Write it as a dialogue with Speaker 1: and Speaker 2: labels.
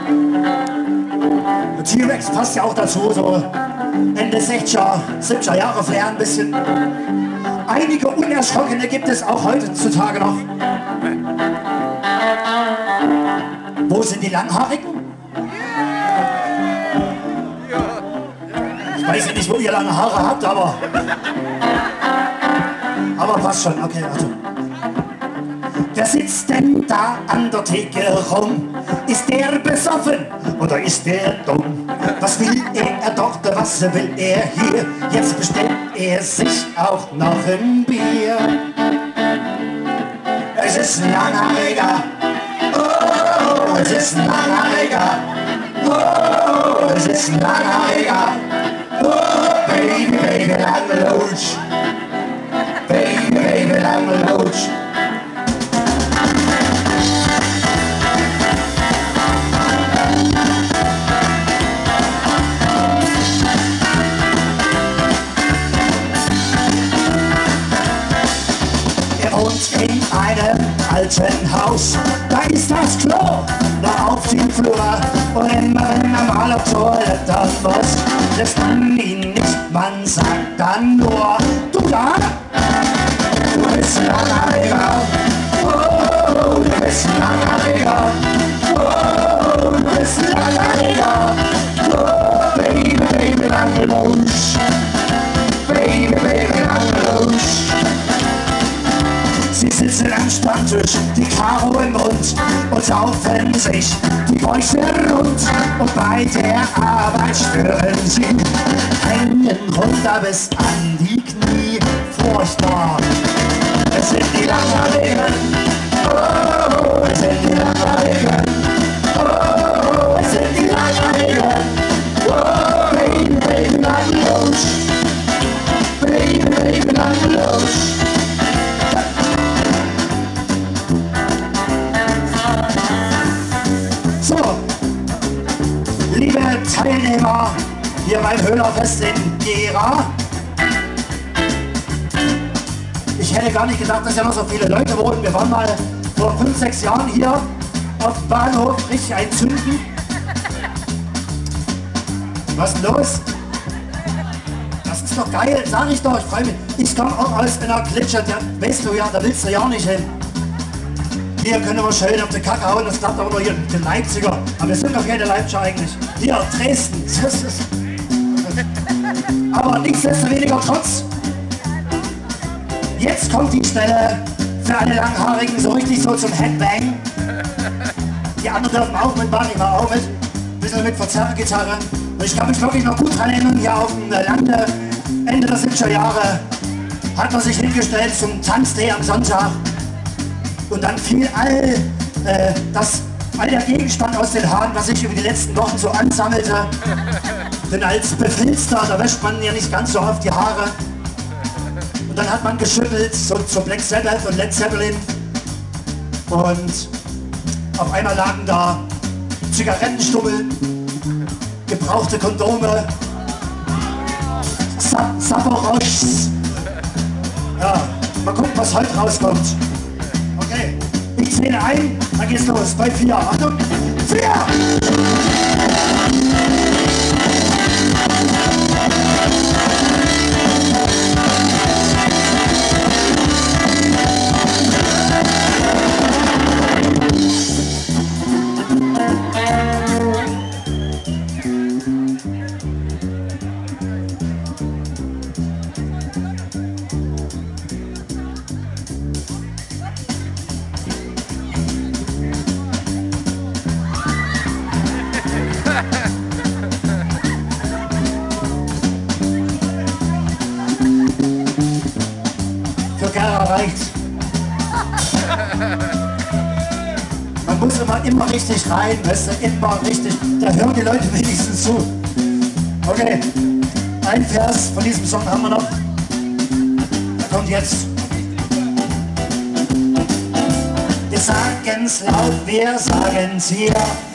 Speaker 1: T-Rex passt ja auch dazu, so Ende 60er, 70er Jahre Flair ein bisschen. Einige Unerschrockene gibt es auch heutzutage noch. Wo sind die Langhaarigen? Ich weiß ja nicht, wo ihr lange Haare habt, aber passt schon, okay, also. Wer sitzt denn da an der Theke rum? Ist der besoffen oder ist der dumm? Was will er dort, was will er hier? Jetzt bestellt er sich auch noch ein Bier. Es ist ein Langhaariger, oh, es ist ein Langhaariger, oh, es ist ein Langhaariger, oh, Baby, Baby, lange Lutsch, Baby, Baby, lange Lutsch. In einem alten Haus, da ist das Klo noch auf dem Flur. Und immer wenn er mal auf Toilette muss, lässt man ihn nicht, man sagt dann nur: Du da, du bist ein Langhaariger, oh, du bist ein Langhaariger, oh, du bist ein Langhaariger, oh, Baby, Baby, lange Lutsch, Baby, Baby, lange Lutsch. Sie sitzen am Stammtisch, die Karo im Mund und saufen sich die Bäuche rund. Und bei der Arbeit spüren sie einen runter bis an die Knie. Furchtbar, es sind die Langhaarigen, oh, es sind die Langhaarigen, oh, es sind die Langhaarigen, oh, Baby, Baby, lange Lutsch, Baby, Baby, lange Lutsch. Liebe Teilnehmer hier beim Höhlerfest in Gera, ich hätte gar nicht gedacht, dass ja noch so viele Leute wohnen. Wir waren mal vor 5, 6 Jahren hier auf dem Bahnhof richtig einzünden. Was ist denn los? Das ist doch geil, sag ich doch, ich freue mich. Ich komme auch aus einer Klitsche, weißt du ja, da willst du ja nicht hin. Hier können wir schön auf die Kacke hauen, das klappt aber nur hier den Leipziger. Aber wir sind doch keine Leipziger eigentlich. Hier, Dresden. Aber nichtsdestoweniger trotz. Jetzt kommt die Stelle für alle Langhaarigen so richtig so zum Headbang. Die anderen dürfen auch mitmachen, ich mache auch mit. Ein bisschen mit Verzerrgitarre. Und ich kann mich wirklich noch gut dran erinnern, hier auf dem Lande, Ende der 70er Jahre, hat man sich hingestellt zum Tanztee am Sonntag. Und dann fiel all der Gegenstand aus den Haaren, was sich über die letzten Wochen so ansammelte. Denn als Befilster, da wäscht man ja nicht ganz so oft die Haare. Und dann hat man geschüttelt, so zu Black Sabbath und Led Zeppelin. Und auf einmal lagen da Zigarettenstummel, gebrauchte Kondome, Saporoschs. Ja, mal gucken, was heute rauskommt. Okay, ich zähle ein, dann geht's los. Bei 4. Achtung, 4! Für Gera reicht's. Man muss immer richtig rein, weißt du, immer richtig. Da hören die Leute wenigstens zu. Okay, ein Vers von diesem Song haben wir noch. Da kommt jetzt. Wir sagen's laut, wir sagen's hier.